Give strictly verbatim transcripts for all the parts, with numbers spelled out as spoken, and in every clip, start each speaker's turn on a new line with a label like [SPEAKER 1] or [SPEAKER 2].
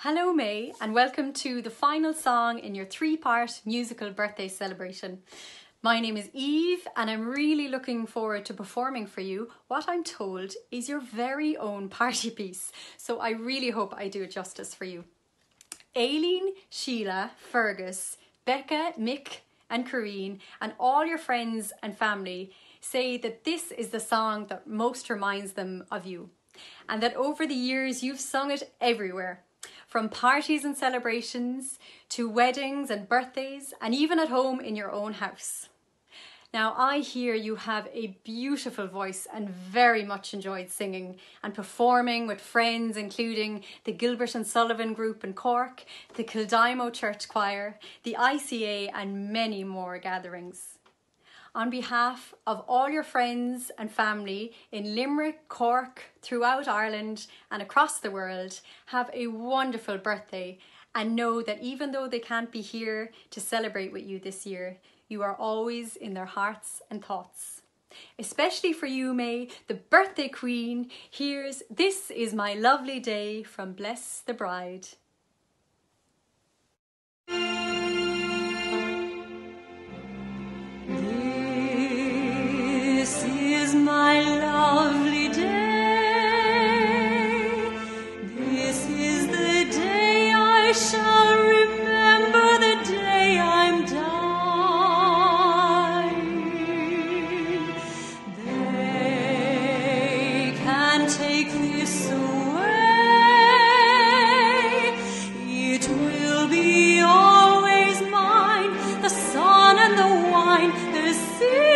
[SPEAKER 1] Hello May, and welcome to the final song in your three-part musical birthday celebration. My name is Eve and I'm really looking forward to performing for you what I'm told is your very own party piece, so I really hope I do it justice for you. Aileen, Sheila, Fergus, Becca, Mick and Corrine and all your friends and family say that this is the song that most reminds them of you, and that over the years you've sung it everywhere. From parties and celebrations to weddings and birthdays and even at home in your own house. Now I hear you have a beautiful voice and very much enjoyed singing and performing with friends including the Gilbert and Sullivan Group in Cork, the Kildimo Church Choir, the I C A and many more gatherings. On behalf of all your friends and family in Limerick, Cork, throughout Ireland and across the world, have a wonderful birthday and know that even though they can't be here to celebrate with you this year, you are always in their hearts and thoughts. Especially for you, May, the birthday queen, here's This Is My Lovely Day from Bless the Bride.
[SPEAKER 2] My lovely day, this is the day I shall remember, the day I'm dying. They can take this away, it will be always mine, the sun and the wine, the sea.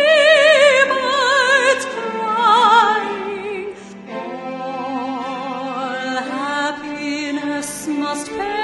[SPEAKER 2] Must pay.